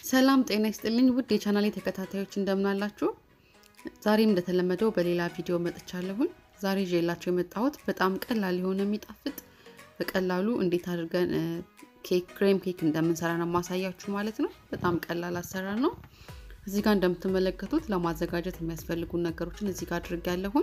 ሰላም ጤና ይስጥልኝ ውድ የቻናሌ ተከታታዮች እንደምን አላችሁ? ዛሬም እንደተለመደው በሌላ ቪዲዮ መጥቻለሁኝ። ዛሬ ይዤላችሁ የመጣሁት በጣም ቀላል የሆነ የሚጣፍጥ በቀላሉ እንዴት አድርገን ክሬም ኬክ እንደምንሰራ ነው ማሳያችሁ ማለት ነው። በጣም ቀላል አሰራር ነው። እዚህ ጋር እንደምትመለከቱት ለማዘጋጀት የሚያስፈልጉ ነገሮችን እዚህ ጋር አድርጌያለሁኝ።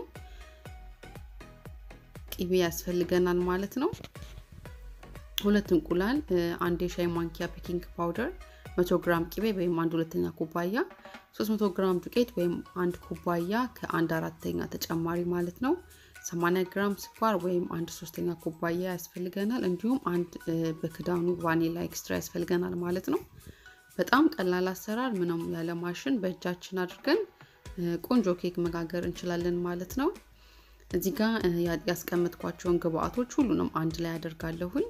ቅቤ ያስፈልገናል ማለት ነው። 2 እንቁላል፣ 1 የሻይ ማንኪያ ቤኪንግ ፓውደር፣ 100 ግራም ቅቤ ወይም 1/2 ኩባያ፣ 300 ግራም ዱቄት ወይም 1 ኩባያ ከ1/4 ተጨማሪ ማለት ነው። 80 ግራም ስኳር ወይም 1/3 ኩባያ ያስፈልገናል። እንዲሁም 1 በክዳኑ ቫኒላ ኤክስትራ ያስፈልገናል ማለት ነው። በጣም ቀላል አሰራር ምንም ያለ ማሽን በእጃችን አድርገን ቆንጆ ኬክ መጋገር እንችላለን ማለት ነው። እዚህ ጋር ያስቀመጥኳቸውን ግብአቶች ሁሉንም አንድ ላይ አደርጋለሁኝ።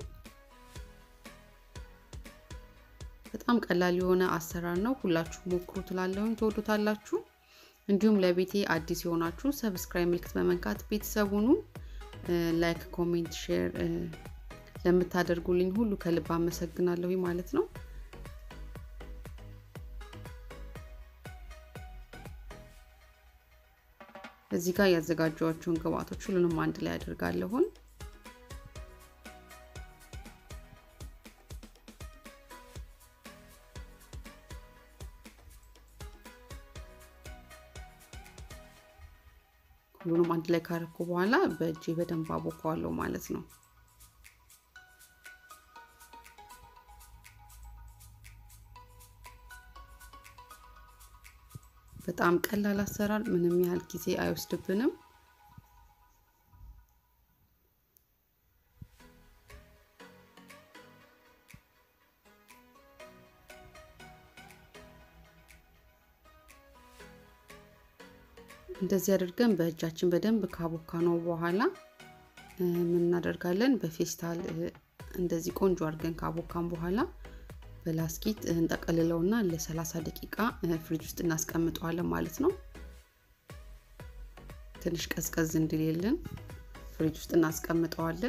በጣም ቀላል የሆነ አሰራር ነው። ሁላችሁ ሞክሩት እላለሁኝ፣ ትወዱታላችሁ። እንዲሁም ለቤቴ አዲስ የሆናችሁ ሰብስክራይብ ምልክት በመንካት ቤተሰብ ሁኑ። ላይክ፣ ኮሜንት፣ ሼር ለምታደርጉልኝ ሁሉ ከልብ አመሰግናለሁኝ ማለት ነው። እዚህ ጋር ያዘጋጀኋቸውን ግብአቶች ሁሉንም አንድ ላይ አደርጋለሁኝ። ሁሉንም አንድ ላይ ካረኩ በኋላ በእጄ በደንብ አቦካዋለሁ ማለት ነው። በጣም ቀላል አሰራር ምንም ያህል ጊዜ አይወስድብንም። እንደዚህ አድርገን በእጃችን በደንብ ካቦካነው በኋላ ምን እናደርጋለን? በፌስታል እንደዚህ ቆንጆ አድርገን ካቦካን በኋላ በላስቲክ እንጠቀልለውና ለ30 ደቂቃ ፍሪጅ ውስጥ እናስቀምጠዋለን ማለት ነው። ትንሽ ቀዝቀዝ እንዲልልን ፍሪጅ ውስጥ እናስቀምጠዋለን።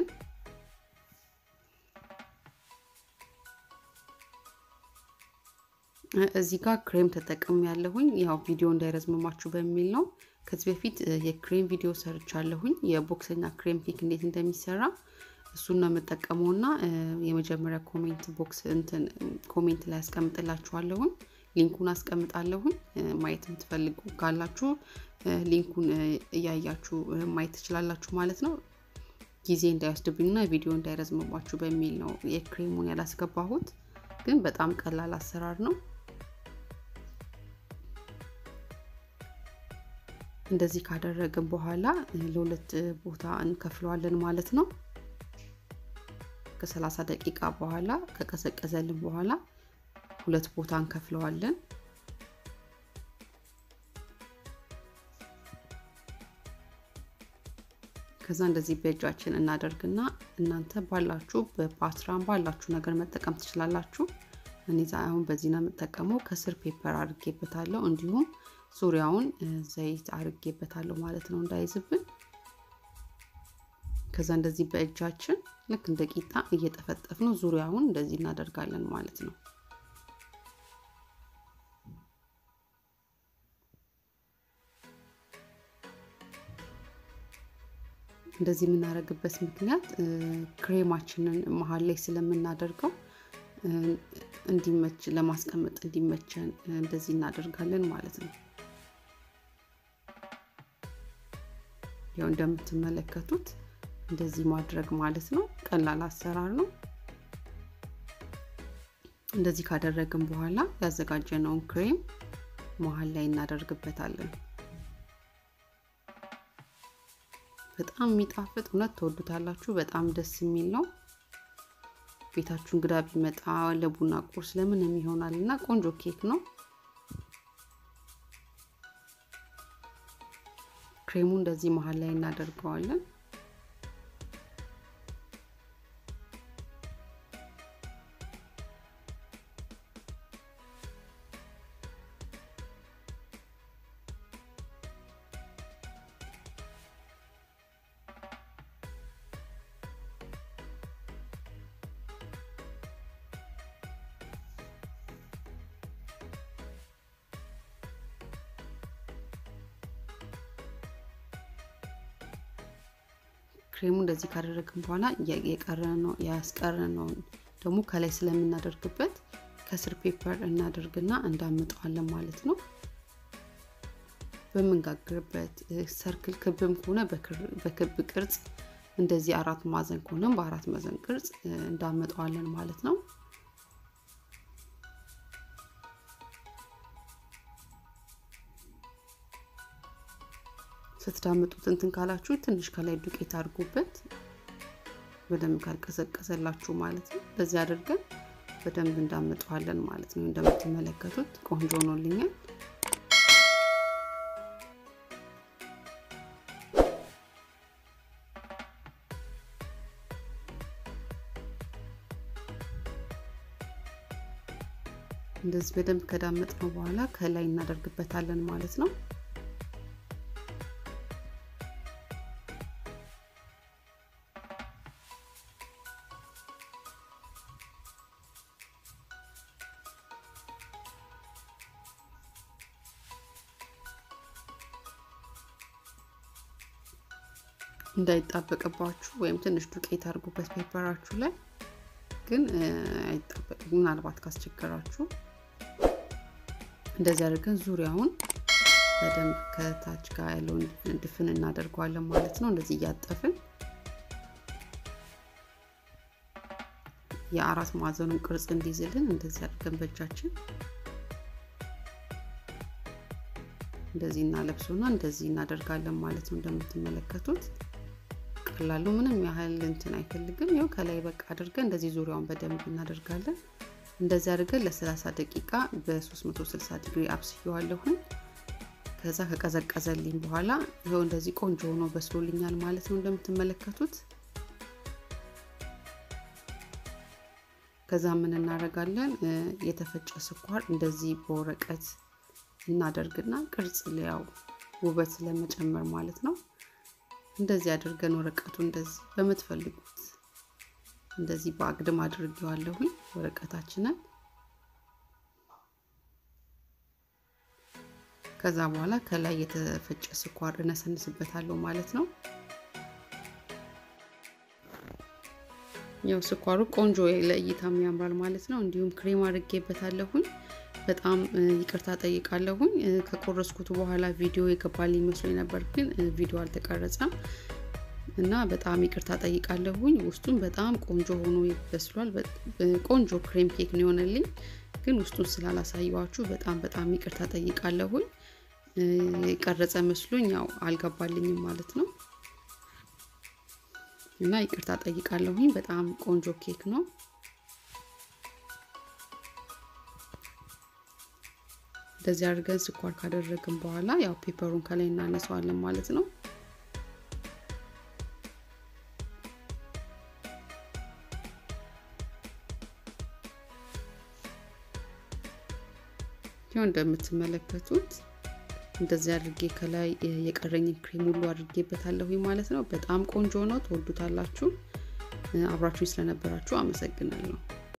እዚህ ጋር ክሬም ተጠቅሜ ያለሁኝ ያው ቪዲዮ እንዳይረዝምማችሁ በሚል ነው። ከዚህ በፊት የክሬም ቪዲዮ ሰርቻለሁኝ የቦክሰኛ ክሬም ኬክ እንዴት እንደሚሰራ እሱን ነው የምጠቀመውና የመጀመሪያ ኮሜንት ላይ አስቀምጥላችኋለሁ። ሊንኩን አስቀምጣለሁኝ። ማየት የምትፈልጉ ካላችሁ ሊንኩን እያያችሁ ማየት ትችላላችሁ ማለት ነው። ጊዜ እንዳይወስድብኝና ቪዲዮ እንዳይረዝምባችሁ በሚል ነው የክሬሙን ያላስገባሁት። ግን በጣም ቀላል አሰራር ነው። እንደዚህ ካደረግን በኋላ ለሁለት ቦታ እንከፍለዋለን ማለት ነው። ከ30 ደቂቃ በኋላ ከቀዘቀዘልን በኋላ ሁለት ቦታ እንከፍለዋለን። ከዛ እንደዚህ በእጃችን እናደርግና እናንተ ባላችሁ በፓትራም ባላችሁ ነገር መጠቀም ትችላላችሁ። እኔ አሁን በዚህ ነው የምጠቀመው። ከስር ፔፐር አድርጌበታለሁ፣ እንዲሁም ዙሪያውን ዘይት አድርጌበታለሁ ማለት ነው እንዳይዝብን። ከዛ እንደዚህ በእጃችን ልክ እንደ ቂጣ እየጠፈጠፍን ዙሪያውን እንደዚህ እናደርጋለን ማለት ነው። እንደዚህ የምናደርግበት ምክንያት ክሬማችንን መሃል ላይ ስለምናደርገው እንዲመች ለማስቀመጥ እንዲመቸን እንደዚህ እናደርጋለን ማለት ነው። ያው እንደምትመለከቱት እንደዚህ ማድረግ ማለት ነው። ቀላል አሰራር ነው። እንደዚህ ካደረግን በኋላ ያዘጋጀነውን ክሬም መሃል ላይ እናደርግበታለን። በጣም የሚጣፍጥ እውነት ትወዱታላችሁ። በጣም ደስ የሚል ነው። ቤታችሁ እንግዳ ቢመጣ ለቡና ቁርስ ለምንም ይሆናልና ቆንጆ ኬክ ነው። ክሬሙ እንደዚህ መሃል ላይ እናደርገዋለን። ክሬሙ እንደዚህ ካደረግን በኋላ ያስቀረነው ደግሞ ከላይ ስለምናደርግበት ከስር ፔፐር እናደርግና እንዳመጣዋለን ማለት ነው። በመንጋግርበት ሰርክል ክብም ከሆነ በክብ ቅርጽ እንደዚህ አራት ማዕዘን ከሆነ በአራት ማዕዘን ቅርጽ እንዳመጣዋለን ማለት ነው። ስትዳምጡት እንትን ካላችሁ ትንሽ ከላይ ዱቄት አድርጉበት በደንብ ካልቀዘቀዘላችሁ ማለት ነው። በዚህ አድርገን በደንብ እንዳመጣዋለን ማለት ነው። እንደምትመለከቱት ቆንጆ ሆኖልኛል። እንደዚህ በደንብ ከዳመጥነው በኋላ ከላይ እናደርግበታለን ማለት ነው። እንዳይጣበቅባችሁ ወይም ትንሽ ዱቄት አድርጉበት ፔፐራችሁ ላይ ግን አይጣበቅም ምናልባት ካስቸገራችሁ እንደዚህ አድርገን ዙሪያውን በደንብ ከታች ጋር ያለውን ድፍን እናደርገዋለን ማለት ነው። እንደዚህ ያጣፍን የአራት ማዕዘኑን ቅርጽ እንዲይዝልን እንደዚህ አድርገን በእጃችን እንደዚህ እናለብሱና እንደዚህ እናደርጋለን ማለት ነው። እንደምትመለከቱት ቀላሉ ምንም ያህል እንትን አይፈልግም። ይሄው ከላይ በቃ አድርገን እንደዚህ ዙሪያውን በደንብ እናደርጋለን። እንደዚህ አድርገን ለ30 ደቂቃ በ360 ዲግሪ አብስየዋለሁ። ከዛ ከቀዘቀዘልኝ በኋላ ይሄው እንደዚህ ቆንጆ ሆኖ በስሎልኛል ማለት ነው እንደምትመለከቱት። ከዛ ምን እናደርጋለን የተፈጨ ስኳር እንደዚህ በወረቀት እናደርግና ቅርጽ ሊያው ውበት ለመጨመር ማለት ነው። እንደዚህ አድርገን ወረቀቱ እንደዚህ በመትፈልጉት እንደዚህ ባግድም አድርጌዋለሁ ወረቀታችንን። ከዛ በኋላ ከላይ የተፈጨ ስኳር እነሰንስበታለሁ ማለት ነው። ያው ስኳሩ ቆንጆ ለእይታም ያምራል ማለት ነው። እንዲሁም ክሬም አድርጌበታለሁ። በጣም ይቅርታ ጠይቃለሁ። ከቆረስኩት በኋላ ቪዲዮ የገባልኝ መስሎኝ ነበር ግን ቪዲዮ አልተቀረጸም እና በጣም ይቅርታ ጠይቃለሁ። ውስጡን በጣም ቆንጆ ሆኖ ይበስሏል። ቆንጆ ክሬም ኬክ ነው የሆነልኝ ግን ውስጡን ስላላሳየዋችሁ በጣም ይቅርታ ጠይቃለሁ። የቀረጸ መስሎኝ ያው አልገባልኝም ማለት ነው እና ይቅርታ ጠይቃለሁ። በጣም ቆንጆ ኬክ ነው። እንደዚህ አድርገን ስኳር ካደረግን በኋላ ያው ፔፐሩን ከላይ እናነሳዋለን ማለት ነው። ያው እንደምትመለከቱት እንደዚህ አድርጌ ከላይ የቀረኝ ክሬም ሁሉ አድርጌበታለሁ ማለት ነው። በጣም ቆንጆ ነው። ተወዱታላችሁ። አብራችሁኝ ስለነበራችሁ አመሰግናለሁ።